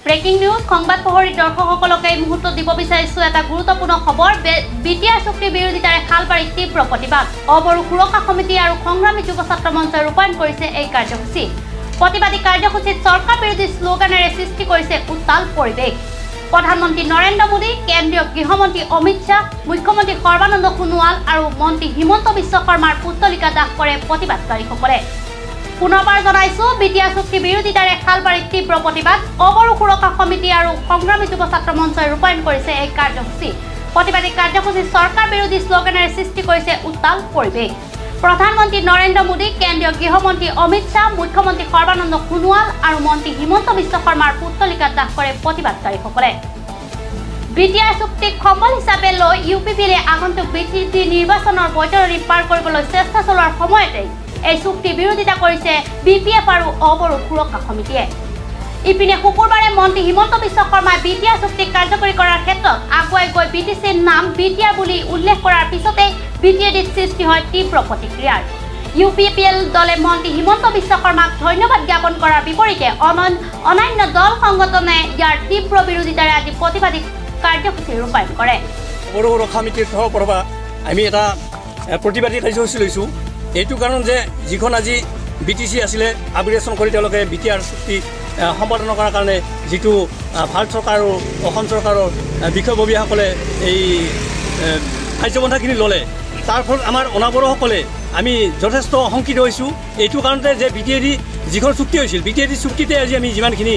breaking news সংবাদ পঢ়ি দৰ্শকসকলক এই মুহূৰ্তত দিব বিচাৰিছো এটা গুৰুত্বপূৰ্ণ খবৰ বিটিআৰ চুক্তি বিৰোধিতাৰে খালবাৰীত তীব্ৰ প্ৰতিবাদ অবড়ো সুৰক্ষা সমিতি আৰু সংগ্ৰামী যুৱ ছাত্ৰ মঞ্চই ৰূপায়ণ কৰিছে এই কাৰ্যসূচী প্ৰতিবাদী কাৰ্যসূচীত চৰকাৰ বিৰোধী শ্লোগানেৰে সৃষ্টি কৰিছে উত্তাল পৰিৱেশ প্ৰধানমন্ত্ৰী নৰেন্দ্ৰ মোদী কেন্দ্ৰীয় গৃহমন্ত্ৰী অমিত শাহ মুখ্যমন্ত্ৰী সৰ্বানন্দ সোণোৱাল আৰু মন্ত্ৰী হিমন্ত বিশ্ব শৰ্মাৰ পুতলিকা দাহ কৰে প্ৰতিবাদকাৰীসকলে পুনৰবাৰ জনাইছো বিটিআৰ চুক্তি বিৰোধিতাৰে খালবাৰীত তীব্ৰ প্ৰতিবাদ অবড়ো সুৰক্ষা সমিতি আৰু সংগ্ৰামী যুৱ ছাত্ৰ মঞ্চই ৰূপায়ণ কৰিছে এই কাৰ্যসূচী প্ৰতিবাদী কাৰ্যসূচীত চৰকাৰ বিৰোধী শ্লোগানেৰে সৃষ্টি কৰিছে উত্তাল পৰিৱেশ প্ৰধানমন্ত্ৰী নৰেন্দ্ৰ মোদী কেন্দ্ৰীয় গৃহমন্ত্ৰী অমিত শাহ মুখ্যমন্ত্ৰী সৰ্বানন্দ সোণোৱাল আৰু মন্ত্ৰী হিমন্ত বিশ্ব শৰ্মাৰ পুতলিকা দাহ কৰে প্ৰতিবাদকাৰীসকলে বিটিআৰ চুক্তিক সম্বল হিচাপে লৈ ইউপিপিএলে আগন্তুক বিটিটি নিৰ্বাচনৰ বৈতৰণি পাৰ কৰিবলৈ চেষ্টা চলোৱাৰ সময়তে এই চুক্তি বিৰোধিতা কৰিছে বিপিএফ আৰু অবড়ো সুৰক্ষা সমিতিয়ে ইপিনে শুকুৰবাৰে মন্ত্ৰী হিমন্ত বিশ্ব শৰ্মাই বিটিআৰ চুক্তি কাৰ্যকৰী কৰাৰ ক্ষেত্ৰত আগুৱাই গৈ বিটিচিৰ নাম বিটিআৰ বুলি উল্লেখ কৰাৰ পিছতে বিটিএডিত সৃষ্টি হয় তীব্ৰ প্ৰতিক্ৰিয়াৰ ইউপিপিএল দলে মন্ত্ৰী হিমন্ত বিশ্ব শৰ্মাক ধন্যবাদ জ্ঞাপন কৰাৰ বিপৰীতে অন্যান্য দল সংগঠনে ইয়াৰ তীব্ৰ বিৰোধিতাৰে আজি প্ৰতিবাদী কাৰ্যসূচী ৰূপায়ণ কৰে অবড়ো সুৰক্ষা সমিতিৰ ফালৰ পৰা আমি এটা প্ৰতিবাদী কাৰ্যসূচী লৈছোঁ এইটো কাৰণ যে যিখন আজি বিটিচি আছিলে আবিৰেচন কৰি তেওঁলোকে বিটিআৰ চুক্তি সম্পাদন কৰাৰ কাৰণে যিটো ভাৰত চৰকাৰ আৰু অসম চৰকাৰৰ বিষয়ববীয়াসকলে এই কাৰ্যপন্থাখিনি ল'লে তাৰ ফলত আমাৰ অনাবৰসকলে আমি যথেষ্ট শংকিত হৈছোঁ এইটো কাৰণতে যে বিটিএডি যিখন চুক্তি হৈছিল বিটিএডি চুক্তিতে আজি আমি যিমানখিনি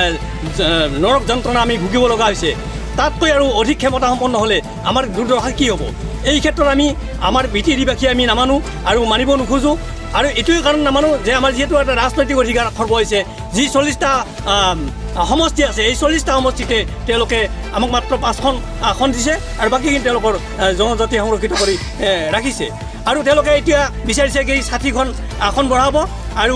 নৰক যন্ত্ৰণা আমি ভুগিব লগা হৈছে তাতকৈ আৰু অধিক ক্ষমতা সম্পন্ন হ'লে আমাৰ দুৰ্দশা কি হ'ব এই ক্ষেত্ৰত আমি আমাৰ বিটিএডিবাসী আমি নামানো আৰু মানিব নোখোজোঁ আৰু এইটোৱে কাৰণ নামানো যে আমাৰ যিহেতু এটা ৰাজনৈতিক অধিকাৰ খৰ্ব হৈছে যি 40টা সমষ্টি আছে এই 40টা সমষ্টিতে তেওঁলোকে আমাক মাত্ৰ 5খন আসন দিছে আৰু বাকীখিনি তেওঁলোকৰ জনজাতি সংৰক্ষিত কৰি ৰাখিছে আৰু তেওঁলোকে এতিয়া বিচাৰিছে কি 60খন আসন বঢ়াব আৰু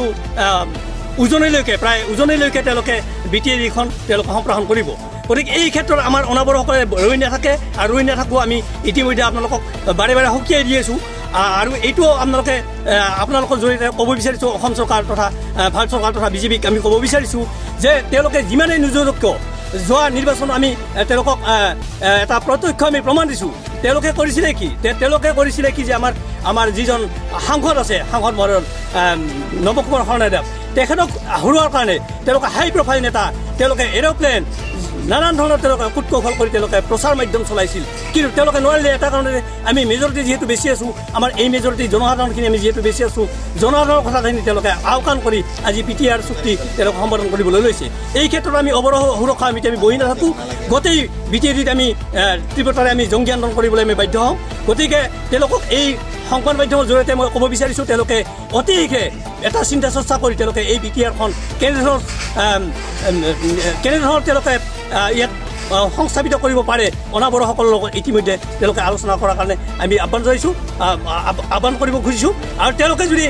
উজনিলৈকে তেওঁলোকে বিটিএডিখন তেওঁলোকে সম্প্ৰসাৰণ কৰিব গতিকে এই ক্ষেত্ৰত আমাৰ অনাবৰসকলে ৰৈ নাথাকে আৰু ৰৈ নাথাকোঁ আমি ইতিমধ্যে আপোনালোকক বাৰে বাৰে সকীয়াই দি আছোঁ আৰু এইটো আপোনালোকৰ জৰিয়তে ক'ব বিচাৰিছোঁ অসম চৰকাৰ তথা ভাৰত চৰকাৰ তথা বিজেপিক আমি ক'ব বিচাৰিছোঁ যে তেওঁলোকে যিমানেই নিৰ্যোগ্য যোৱা নিৰ্বাচন আমি তেওঁলোকক এটা প্ৰত্যক্ষ আমি প্ৰমাণ দিছোঁ তেওঁলোকে কৰিছিলে কি যে আমাৰ যিজন সাংসদ আছে সাংসদ মহোদয় নৱ কুমাৰ শৰণাদেৱ তেখেতক হৰুৱাৰ কাৰণে তেওঁলোকে হাই প্ৰফাইল নেতা তেওঁলোকে এৰোপ্লেন নানান ধৰণৰ তেওঁলোকে কুটকৌশল কৰি তেওঁলোকে প্ৰচাৰ মাধ্যম চলাইছিল কিন্তু তেওঁলোকে নোৱাৰিলে এটা কাৰণতে আমি মেজৰিটি যিহেতু বেছি আছোঁ আমাৰ এই মেজৰিটি জনসাধাৰণখিনি আমি যিহেতু বেছি আছোঁ জনসাধাৰণৰ কথাখিনি তেওঁলোকে আওকাণ কৰি আজি বিটিআৰ চুক্তি তেওঁলোকে সম্পাদন কৰিবলৈ লৈছে এই ক্ষেত্ৰত আমি অবড়ো সুৰক্ষা সমিতি আমি বহি নাথাকোঁ গোটেই বিটিএডিত আমি তীব্ৰতাৰে আমি জংগী আন্দোলন কৰিবলৈ আমি বাধ্য হওঁ গতিকে তেওঁলোকক এই সংবাদ মাধ্যমৰ জৰিয়তে মই ক'ব বিচাৰিছোঁ তেওঁলোকে অতিশীঘ্ৰে এটা চিন্তা চৰ্চা কৰি তেওঁলোকে এই বিটিআৰখন কেনেধৰণৰ তেওঁলোকে ইয়াত সংস্থাপিত কৰিব পাৰে অনাবৰসকলৰ লগত ইতিমধ্যে তেওঁলোকে আলোচনা কৰাৰ কাৰণে আমি আহ্বান কৰিব খুজিছোঁ আৰু তেওঁলোকে যদি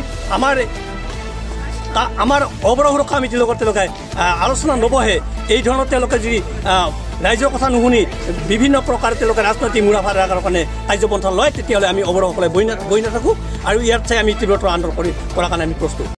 আমাৰ অবড়ো সুৰক্ষা সমিতিৰ লগত তেওঁলোকে আলোচনা নবহে এই ধৰণৰ তেওঁলোকে যদি ৰাইজৰ কথা নুশুনি বিভিন্ন প্ৰকাৰে তেওঁলোকে ৰাজনৈতিক মুনাফা লাভৰ কাৰণে কাৰ্যপন্থা লয় তেতিয়াহ'লে আমি অবড়োসকলে বহি নাথাকোঁ আৰু ইয়াত চাই আমি তীব্ৰতৰ আন্দোলন কৰাৰ কাৰণে আমি প্ৰস্তুত